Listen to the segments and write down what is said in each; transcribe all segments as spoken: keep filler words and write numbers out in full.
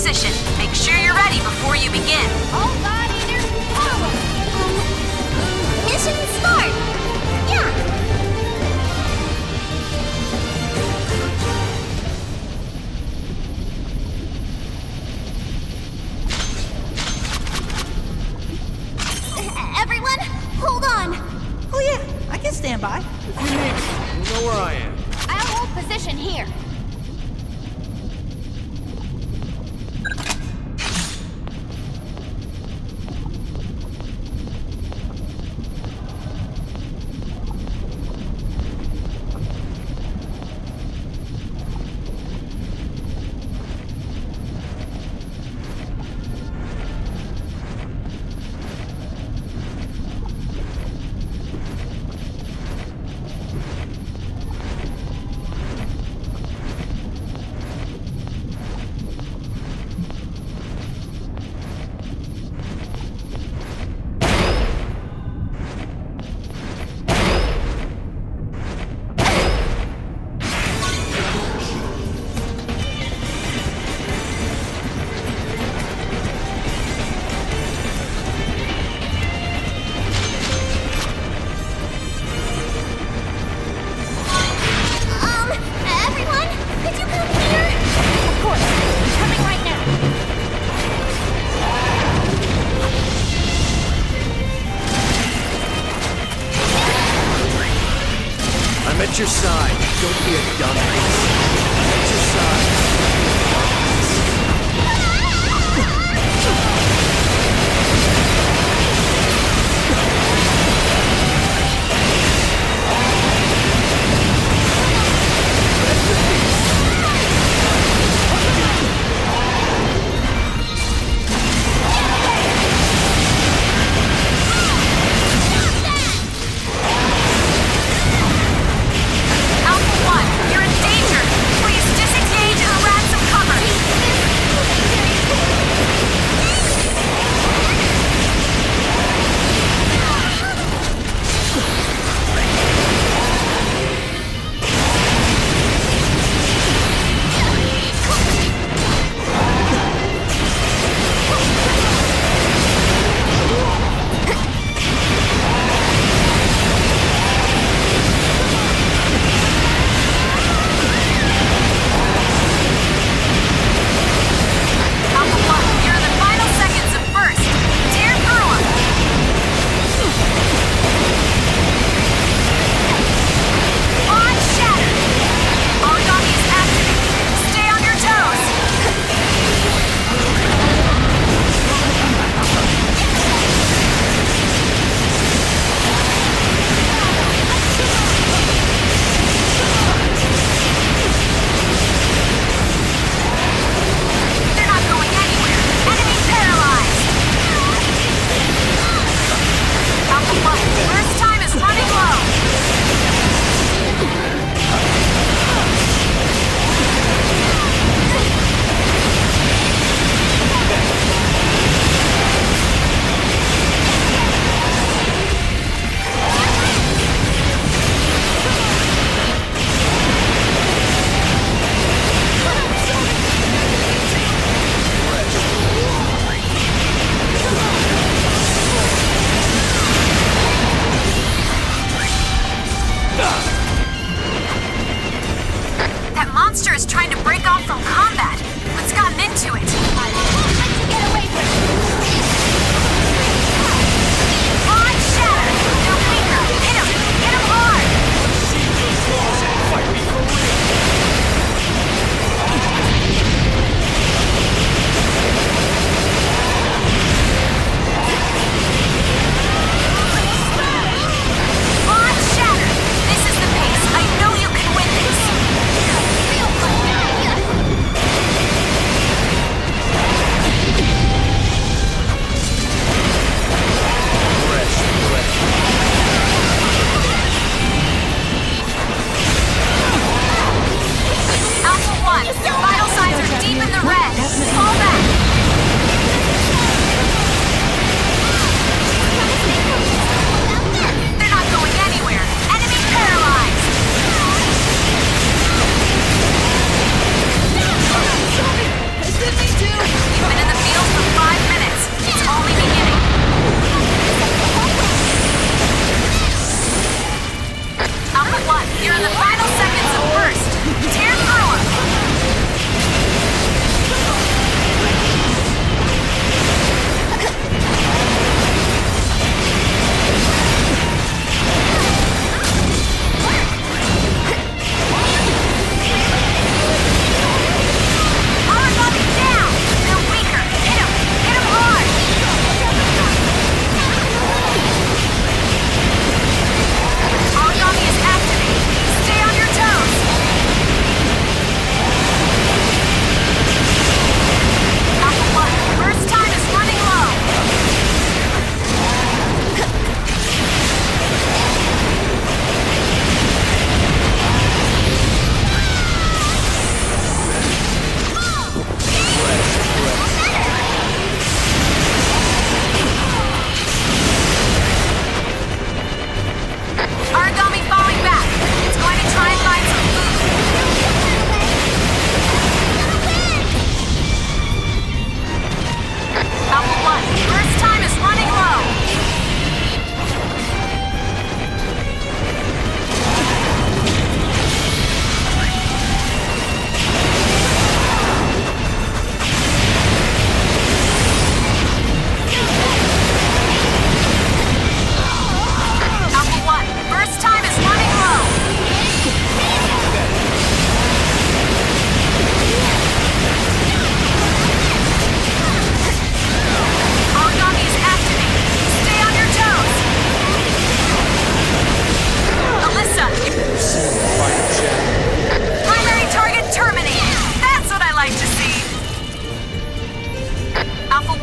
position. Make sure you're ready before you begin. All gladiators, follow! Um, mission start! Yeah! Everyone, hold on! Oh yeah, I can stand by. If you need me, you know where I am. I'll hold position here. I'm at your side. Don't be a dumbass. I'm at your side. Alpha One, you're in danger!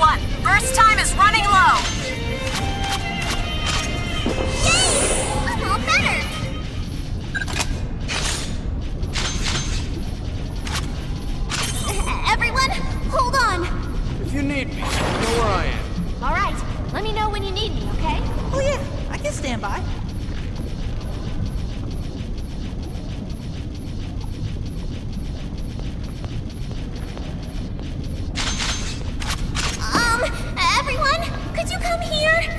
one. First time is running low. Yay! I'm all better. Everyone, hold on. If you need me, you know where I am. All right, let me know when you need me, okay? Oh yeah, I can stand by. Um, everyone, could you come here?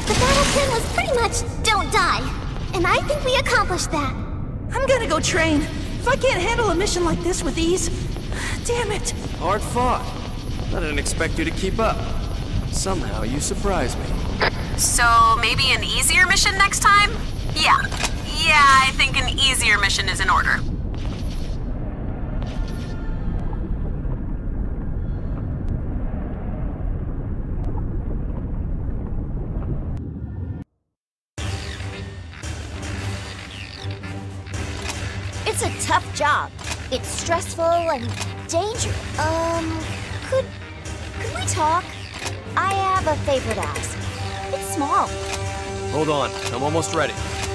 The battle plan was pretty much don't die. And I think we accomplished that. I'm gonna go train. If I can't handle a mission like this with ease, damn it. Hard fought. I didn't expect you to keep up. Somehow you surprised me. So maybe an easier mission next time? Yeah. Yeah, I think an easier mission is in order. It's a tough job. It's stressful and dangerous. Um, could... could we talk? I have a favor to ask. It's small. Hold on, I'm almost ready.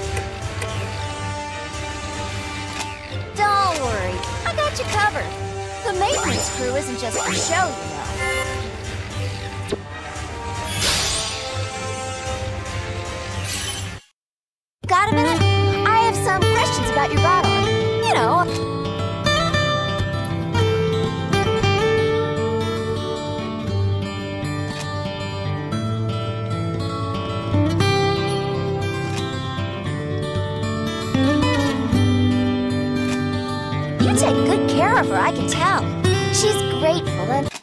Don't worry, I got you covered. The maintenance crew isn't just for show, you know. Got a minute? I have some questions about your god art. You know. You take good care of her, I can tell. She's grateful and...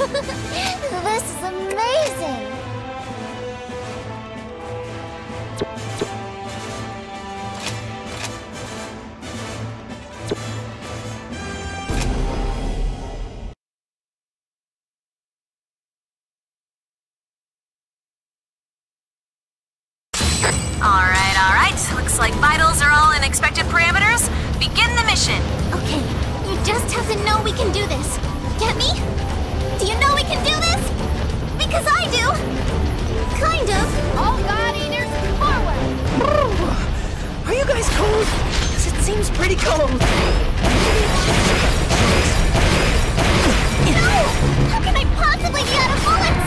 This is amazing! Alright, alright. Looks like vitals are all in expected parameters. Begin the mission. Okay, you just have to know we can do this. Get me? Do you know we can do this? Because I do! Kind of. All God Eaters, forward! Are you guys cold? 'Cause it seems pretty cold. No! How can I possibly be out of bullets?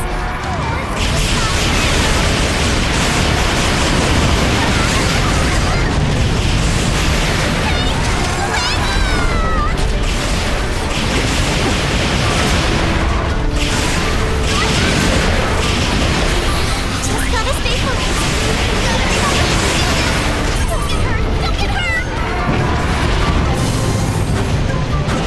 Just gotta stay focused. Don't get hurt! Don't get hurt!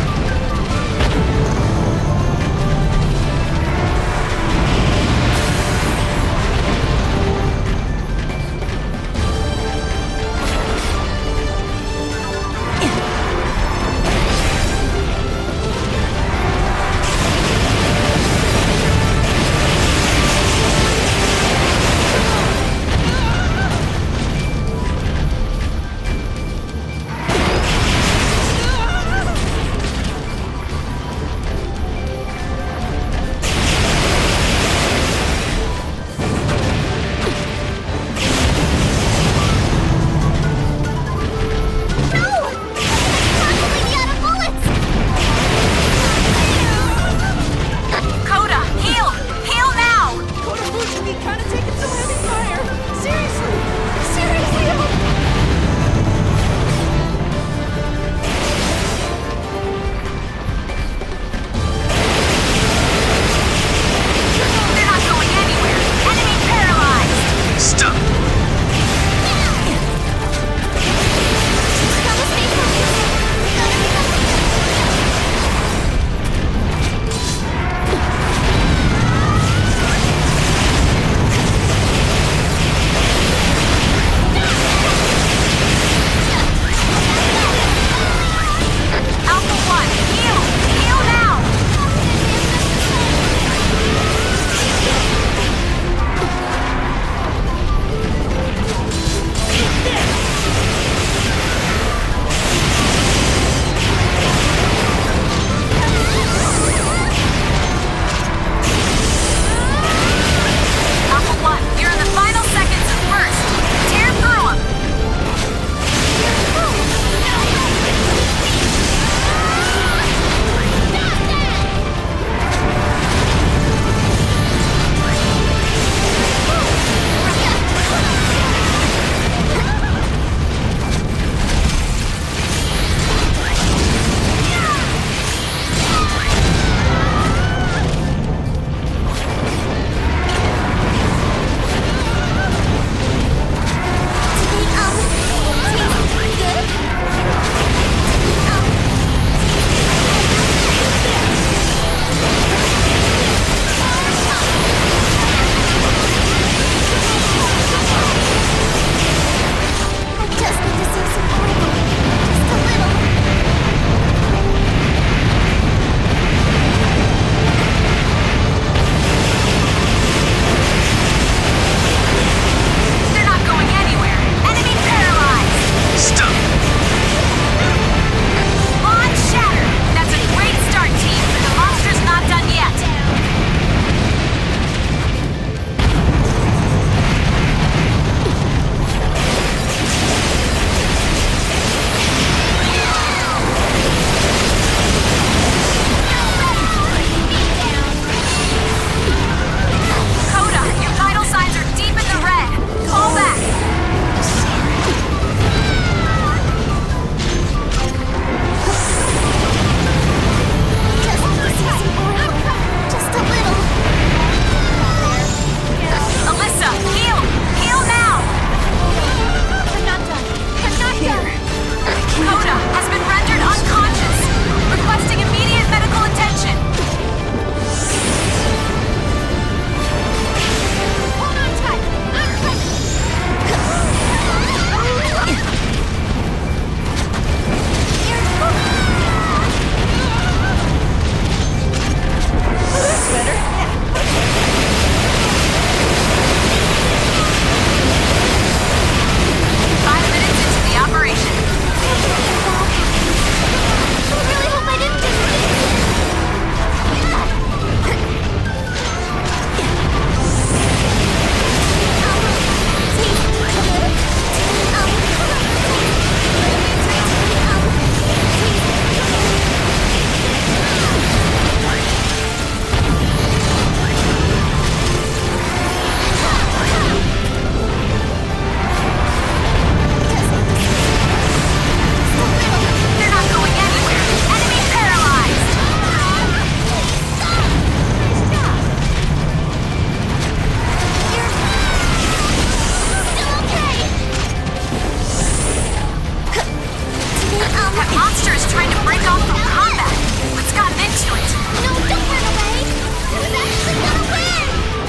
creature is trying to break off from combat. What's gotten into it? No, don't run away! I was actually gonna win!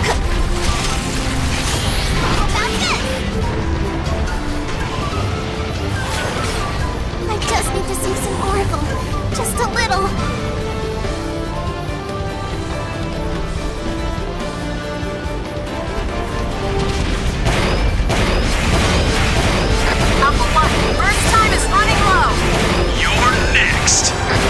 How about this? I just need to see some Oracle. Just a little. Alpha One, burst time is running low. You're next.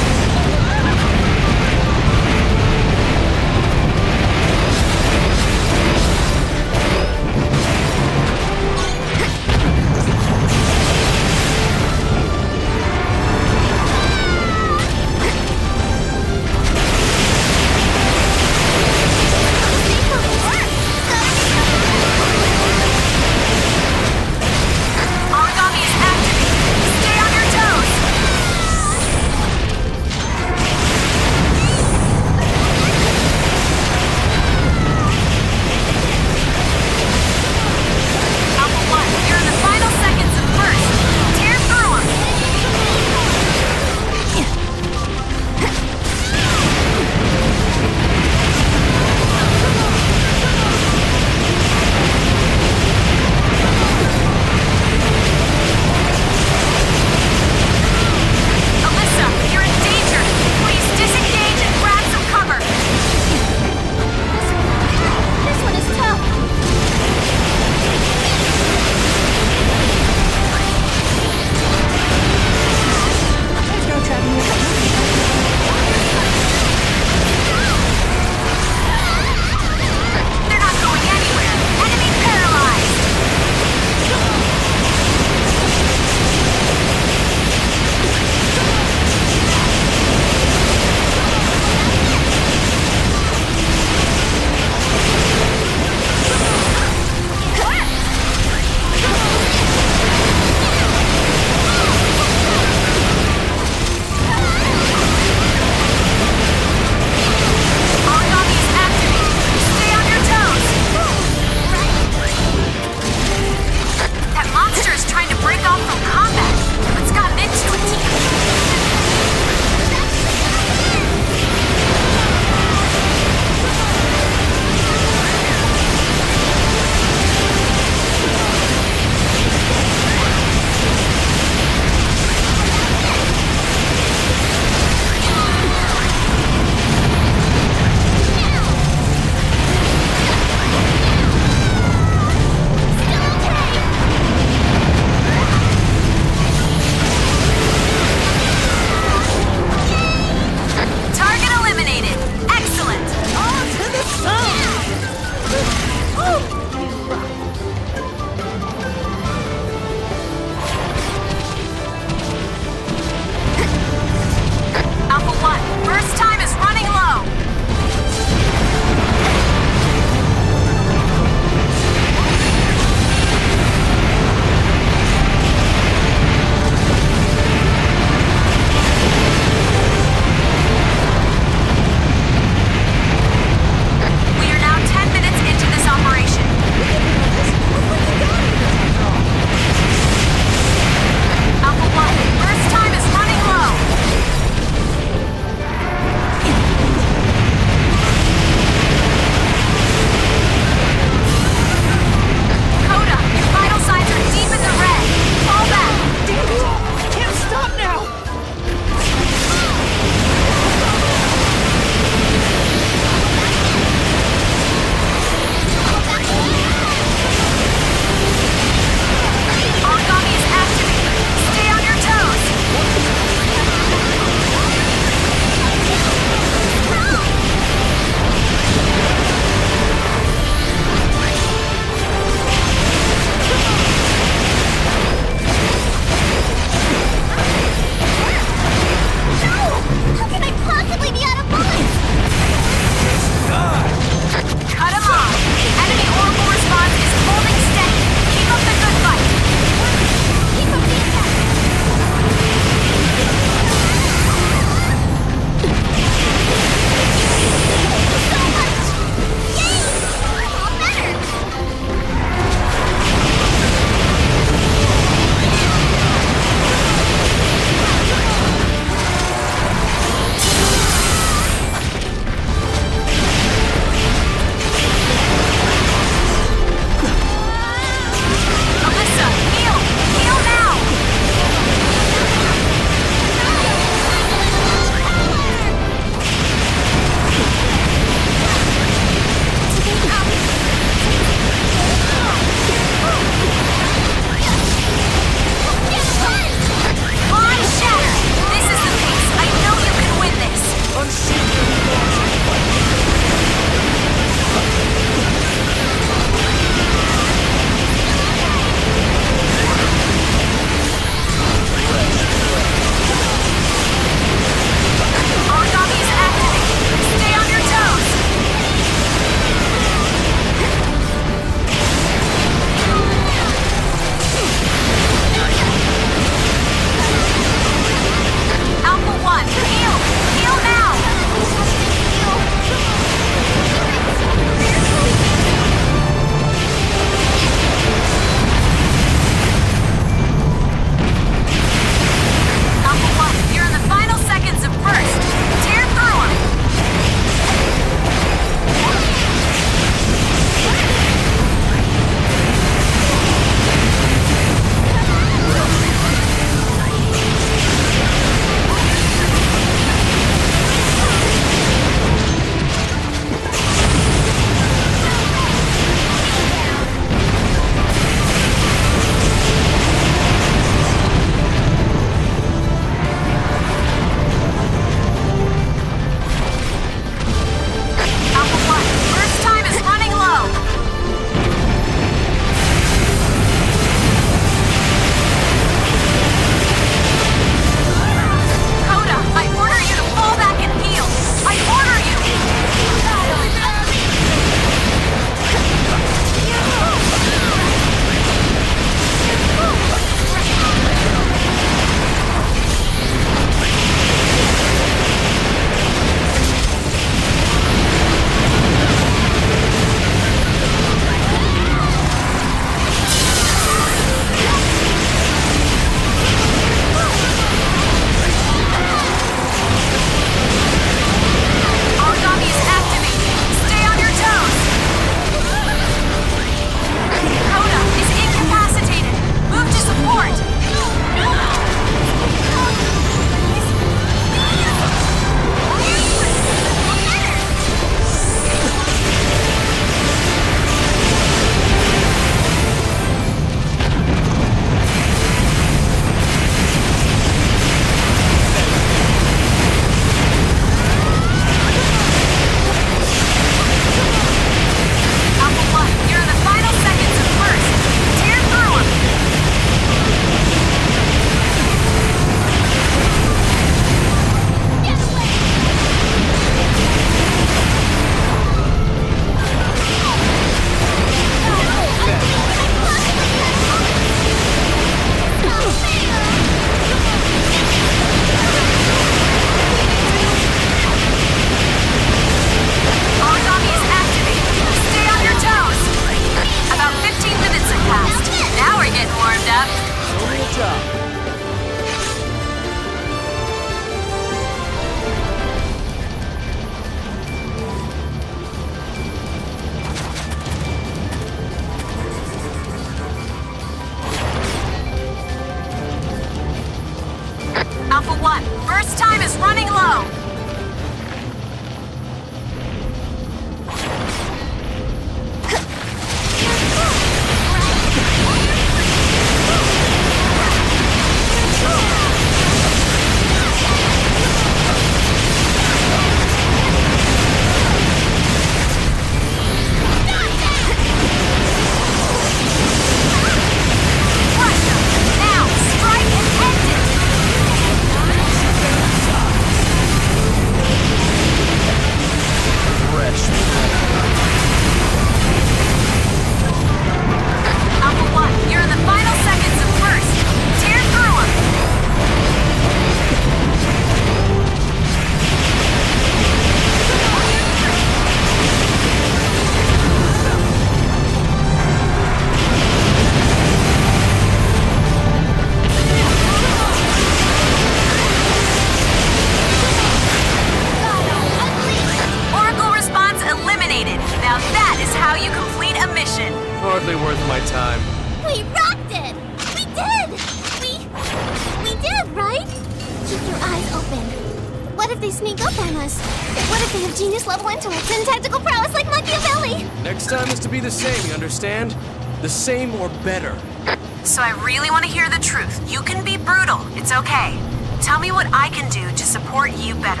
how you complete a mission. Hardly worth my time. We rocked it! We did! We... we did, right? Keep your eyes open. What if they sneak up on us? What if they have genius-level intellect and tactical prowess like Machiavelli? Next time is to be the same, you understand? The same or better. So I really want to hear the truth. You can be brutal. It's okay. Tell me what I can do to support you better.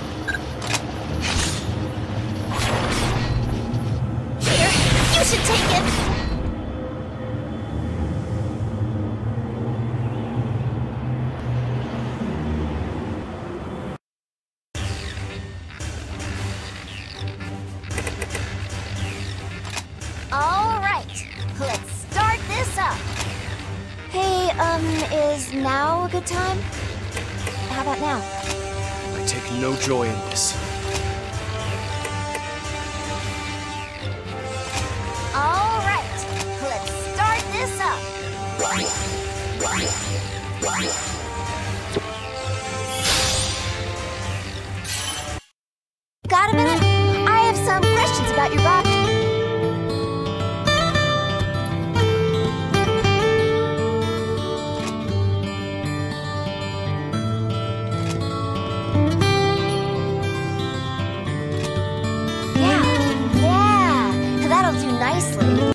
Here, you should take it. All right, let's start this up. Hey, um, is now a good time? How about now? I take no joy in this. All right, let's start this up. Got a minute? I have some questions about your body. Nicely.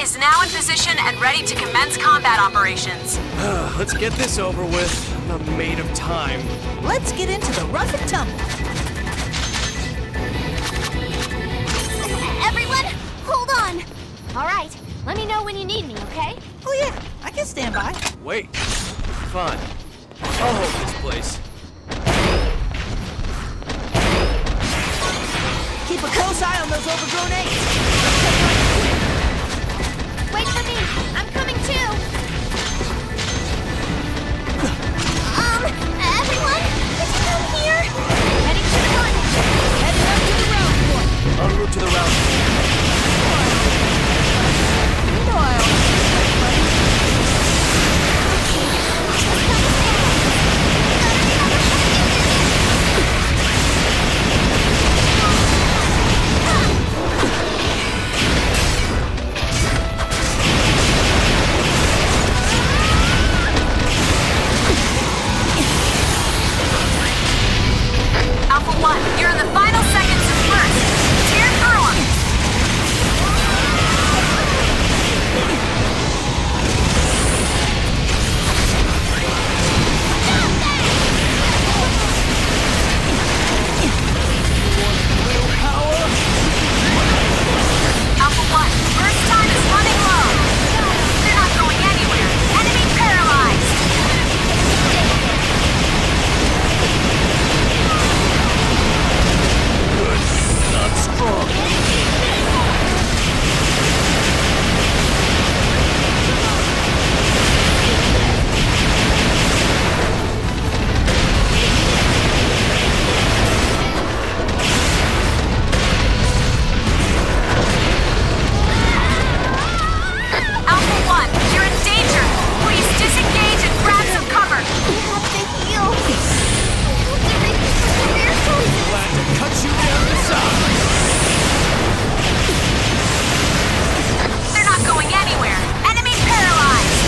is now in position and ready to commence combat operations. Let's get this over with. I'm not made of time. Let's get into the rough and tumble. Everyone, hold on. All right, let me know when you need me, okay? Oh yeah, I can stand by. Wait. Fine. I'll hold this place. Keep a close eye on those overgrown eggs. Wait for me. I'm coming too. Um, everyone, could you come here? Heading to the front. Heading up to the round point. En route to the round. You know I always buddy. Alpha One, you're in the final seconds of first. Tear through 'em. Alpha One, first time is running low. They're not going anywhere. Enemy paralyzed. Good. Not strong. Alpha One, you're in danger. Please disengage and grab some cover. We have to heal. We have to reach the career choices. Glad to cut you down to size. They're not going anywhere. Enemy paralyzed.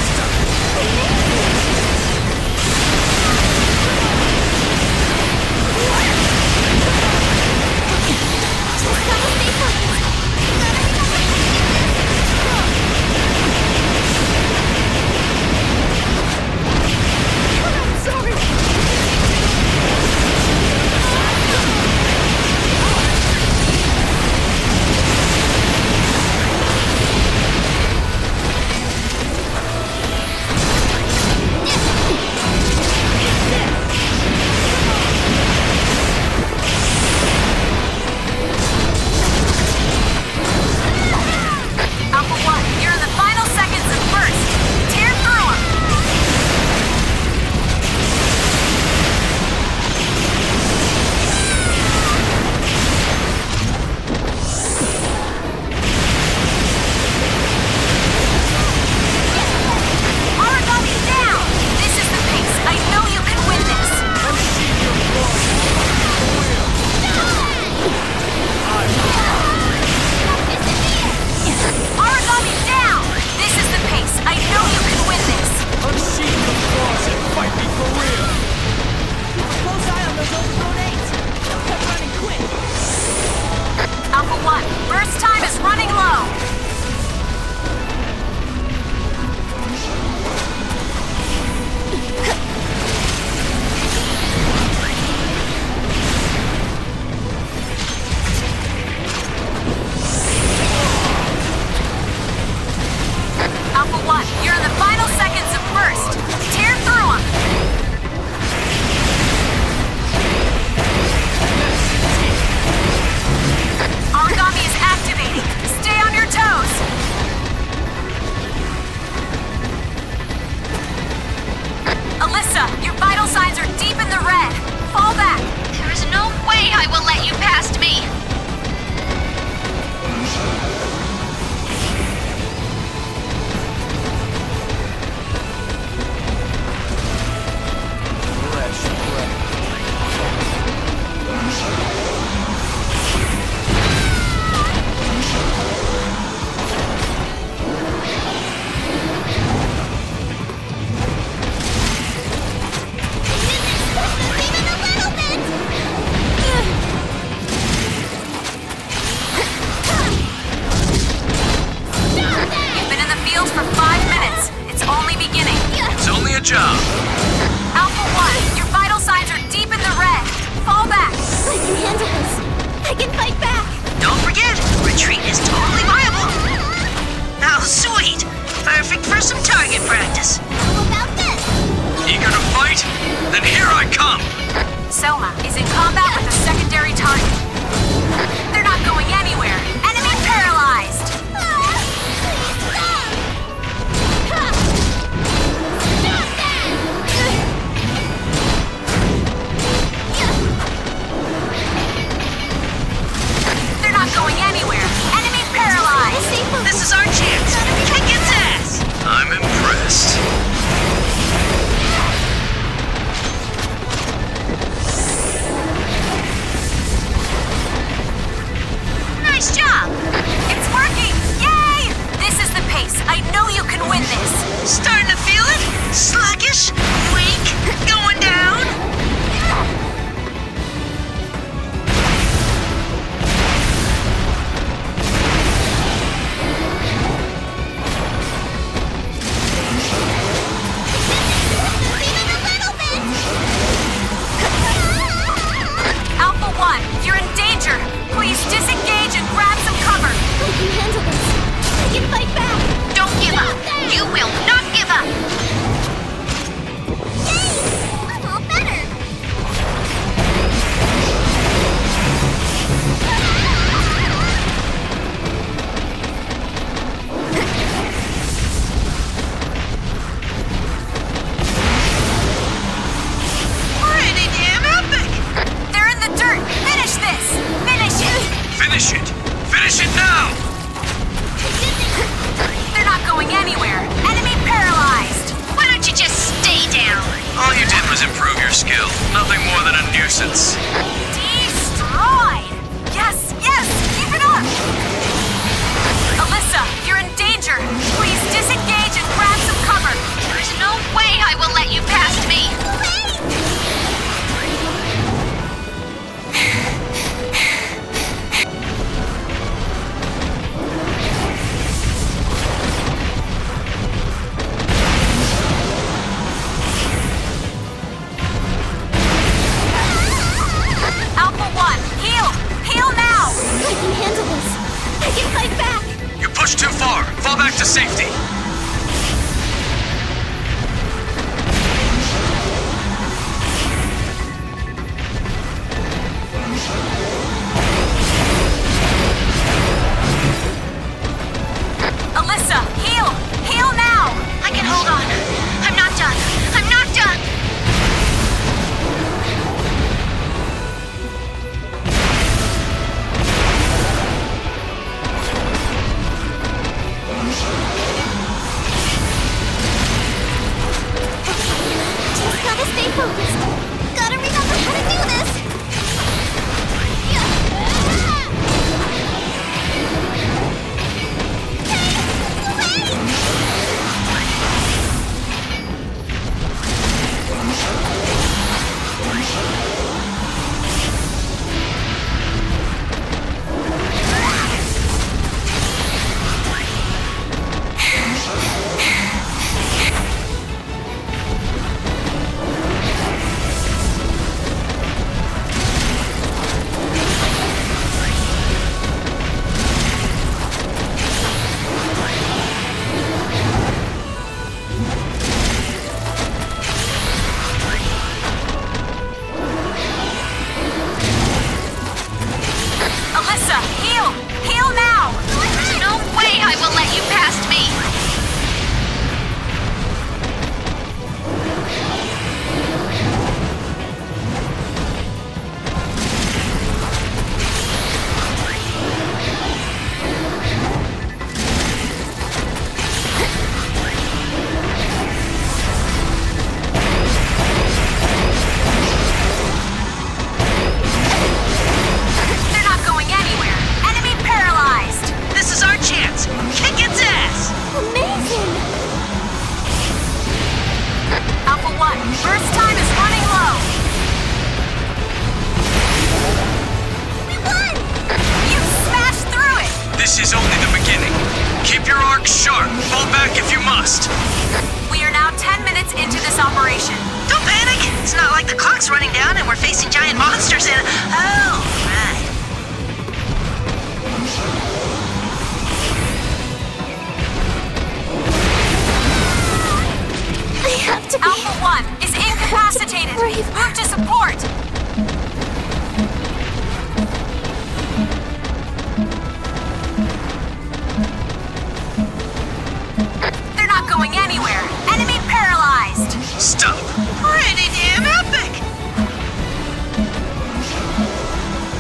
Alpha One, you're in the final seconds of first. Tear through 'em. Origami down. This is the pace. I know you can win this. Origami down. This is the pace. I know you can win this. Unsheath the claws and fight me for real. Keep a close eye on those overgrown eggs. They'll come running quick. Alpha One, first time is running low. Alpha One, you're in the final seconds of first. Tear through 'em. Origami is activating. Stay on your toes. Alyssa, your vital signs are deep in the red. Fall back. There is no way I will let you past me. job. Alpha One, your vital signs are deep in the red. Fall back. I can handle this. I can fight back. Don't forget, retreat is totally viable. Oh, sweet. Perfect for some target practice. How about this? Eager to fight? Then here I come. Soma is in combat with a secondary target. They're not going anywhere. Enemy paralyzed. Ah, please stop! Ha! Stop that! They're not going anywhere. Enemy paralyzed. Stay focused. This is our chance. Kick its ass. I'm impressed. Nice job. It's working. Yay! This is the pace. I know you can win this. Starting to feel it? Sluggish? Weak? Going down? Even a little bit! Alpha One, you're in danger. Please disengage and grab some cover. I can handle this. I can fight back. Don't give up. You will not give up. Yay! I'm all better. Pretty damn epic. They're in the dirt. Finish this. Finish it. Finish it. Finish it now. They're not going anywhere. Enemy paralyzed. Why don't you just stay down? All you did was improve your skill. Nothing more than a nuisance. Destroyed. Yes, yes. Keep it up. Alyssa, you're in danger. Please disengage and grab some cover. There's no way I will let you past me. Alpha One, heal. Heal now. I can handle this. I can fight back. You pushed too far. Fall back to safety. Alyssa, heal. Heal now. I can hold on. I'm not done. I'm not done. like the clock's running down and we're facing giant monsters and... Oh, right. I have to be... Alpha one is incapacitated. Brave. Move to support. They're not going anywhere. Enemy paralyzed. Stop. Pretty damn epic.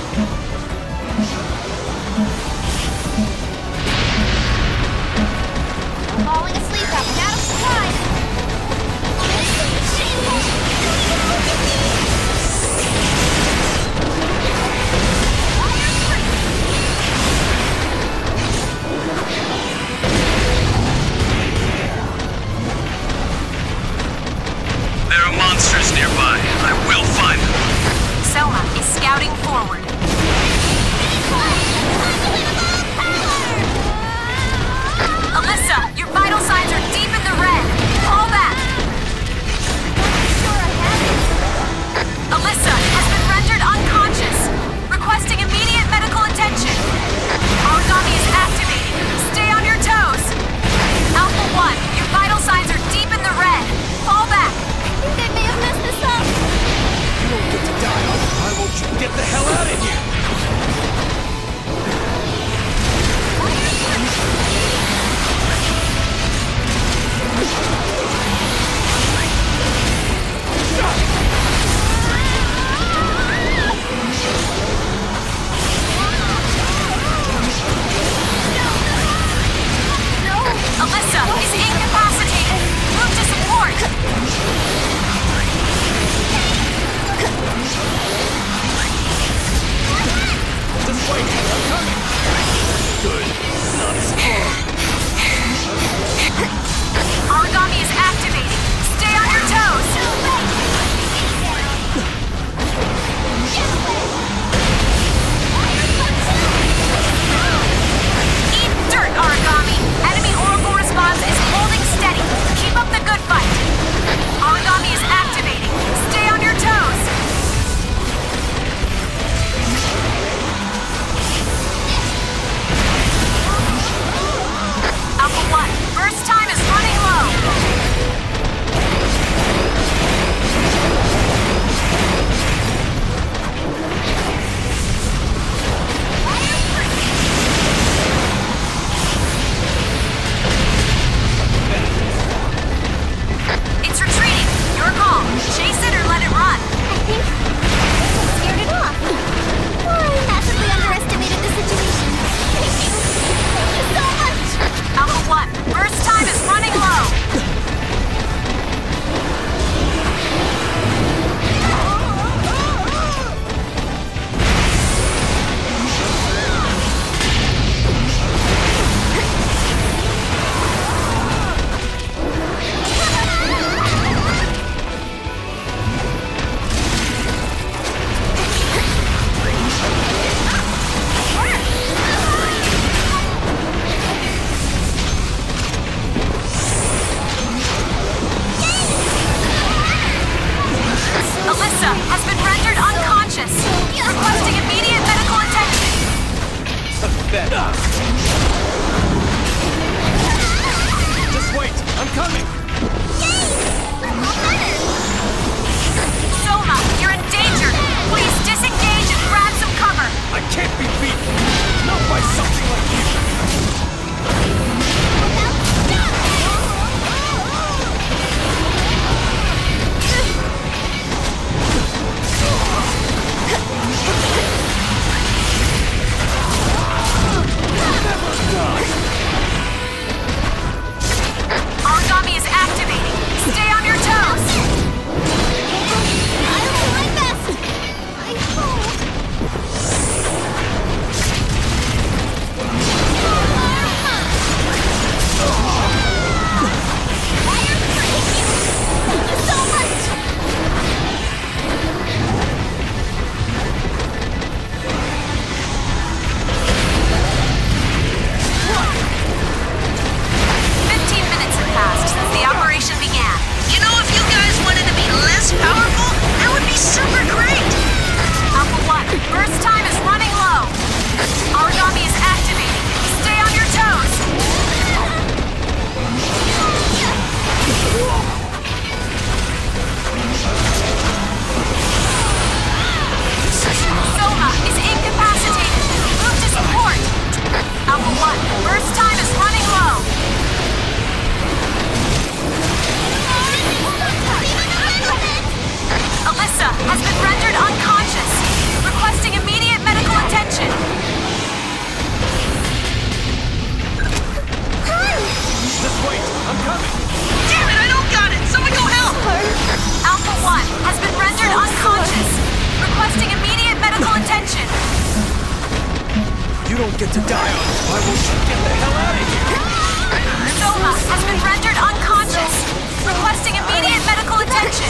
don't get to die on it. Why won't you get the hell out of here? Soma has been rendered unconscious. Requesting immediate medical attention.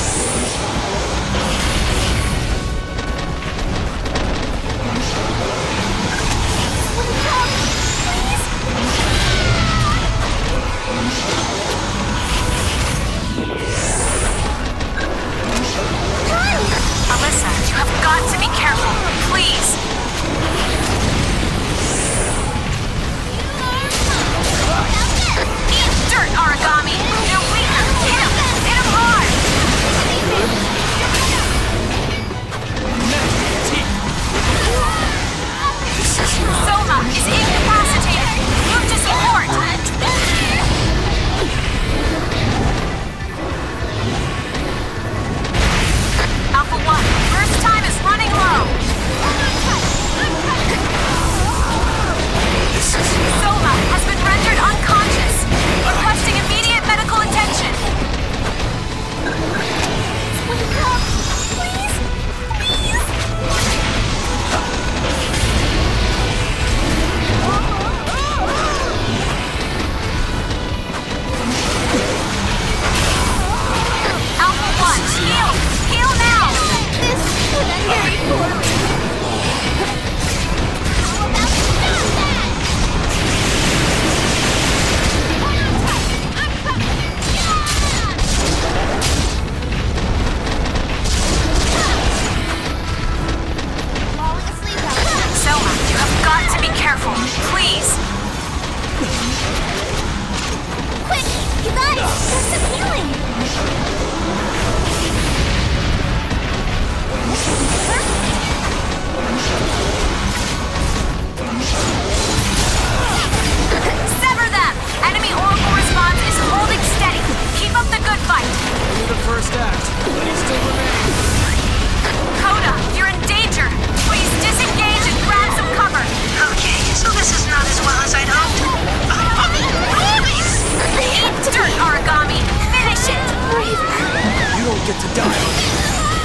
Alyssa, you have got to be careful. Please. Eat dirt, Origami. They're weaker. Hit him. Hit him hard. Soma is incapacitated. Move to support. Alpha One, first time is running low. Soma has been rendered unconscious. Requesting immediate medical attention. Wake up! Please! Please! Alpha One, heal! Heal now! This would end very poorly. How about stop that? Falling asleep out there. Selma, you have got to be careful. Please. Quick! You got it! There's some healing! Sever them! Enemy oracle response is holding steady. Keep up the good fight. Only the first act, but he still remains. Coda, you're in danger. Please disengage and grab some cover. Okay, so this is not as well as I'd hoped. Eat dirt, Origami. Finish it. You don't get to die on it.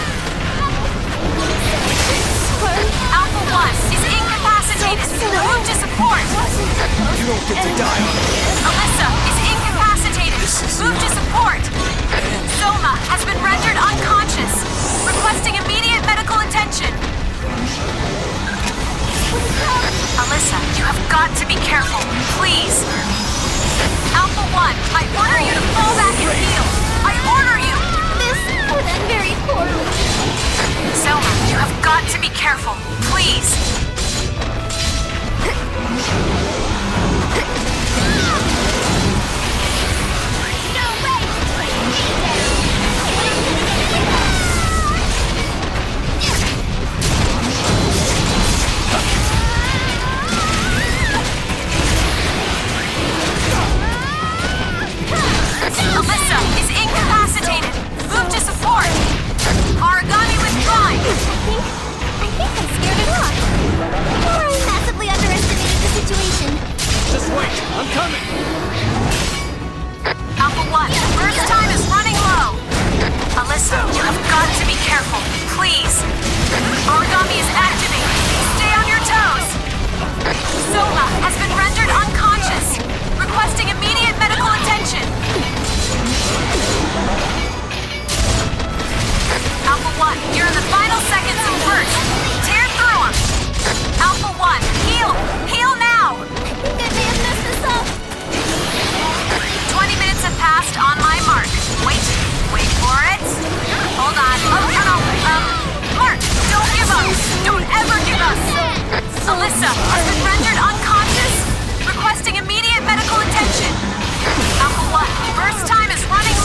Alpha One is incapacitated. Move to support. You don't get to die on it. Alyssa is incapacitated. Move to support. Soma has been rendered unconscious. Requesting immediate medical attention. Alyssa, you have got to be careful. Please. Alpha One, I order you to fall back and heal. I order you. This would end very poorly. Selma, you have got to be careful. Please. No way! Alyssa is incapacitated. Move to support. Origami withdrawing. I think... I think I scared it off. Or I massively underestimated the situation. Just wait, I'm coming. Alpha One, first time is running low. Alyssa, you have got to be careful. Please. Origami is activated. Stay on your toes. Soma has been rendered unconscious. Requesting immediate medical attention. Alpha One, you're in the final seconds of burst. Tear through them. Alpha One, heal! Heal now! I think I may have messed this up. Twenty minutes have passed on my mark. Wait, wait for it. Hold on. Oh, no, no. Um, Mark, don't give up. Don't ever give up. Alyssa has been rendered unconscious. Requesting immediate medical attention. Alpha One, first time is running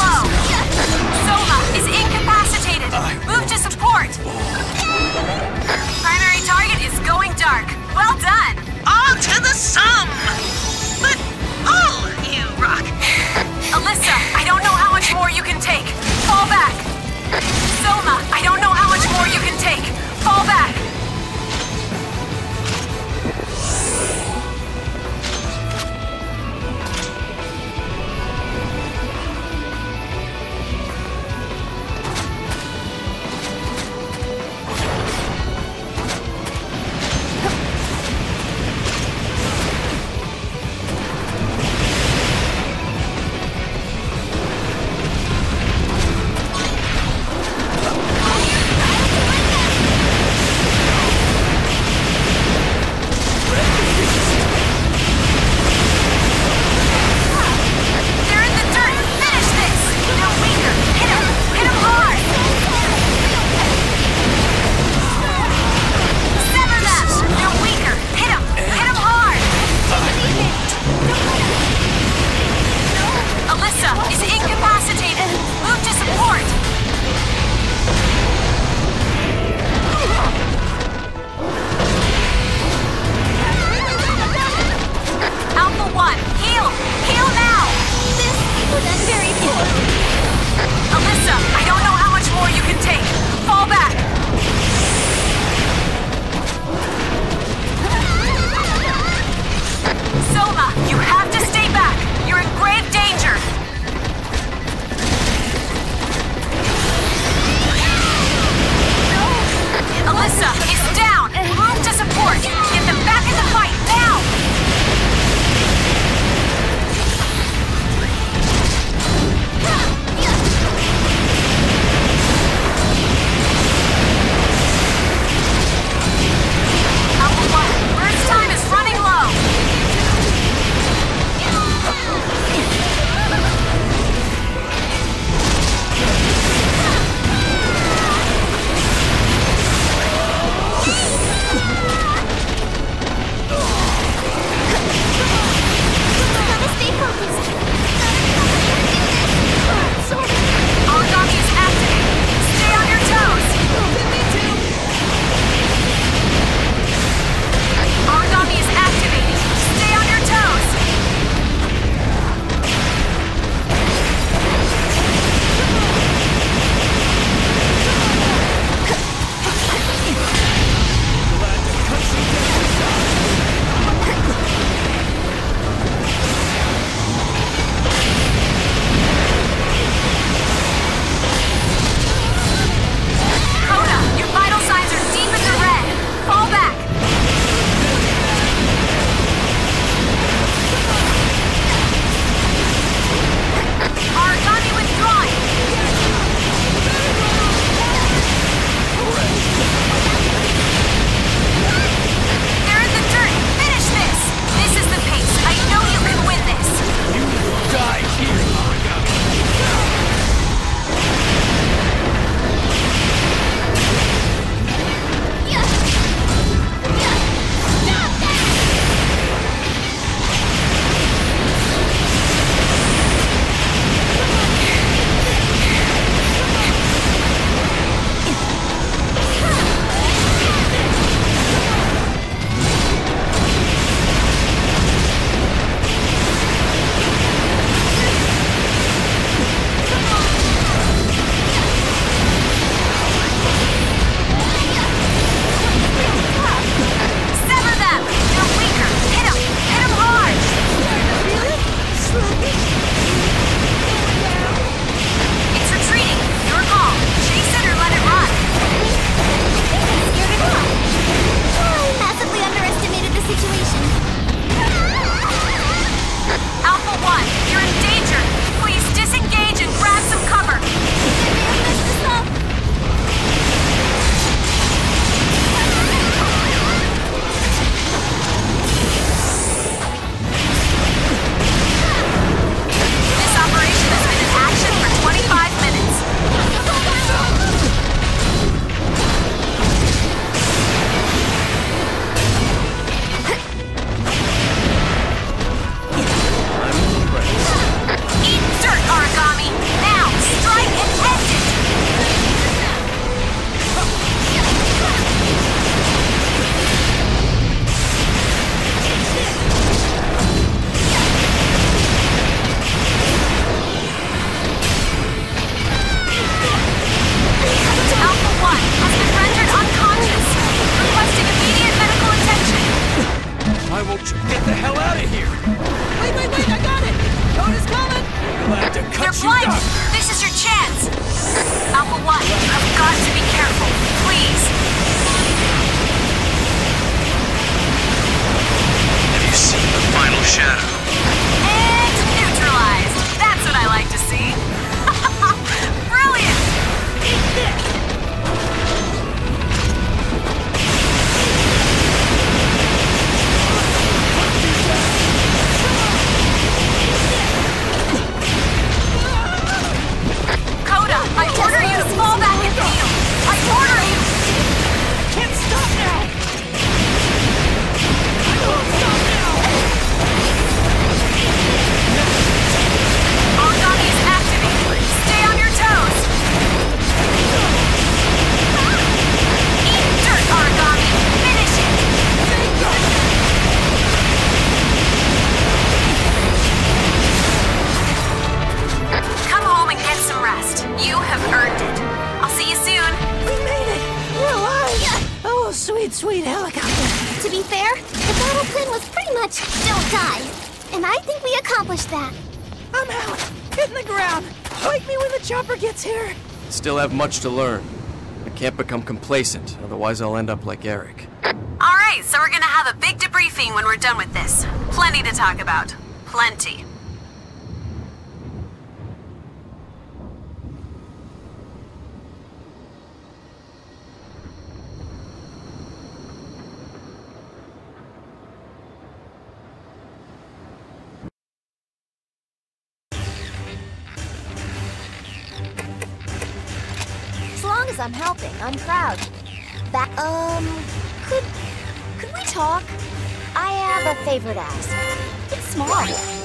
sweet helicopter. To be fair, the battle plan was pretty much don't die. And I think we accomplished that. I'm out. Hit in the ground. Wake me when the chopper gets here. Still have much to learn. I can't become complacent, otherwise I'll end up like Eric. Alright, so we're gonna have a big debriefing when we're done with this. Plenty to talk about. Plenty. As long as I'm helping, I'm proud. That, um, could, could we talk? I have a favor to ask. It's small.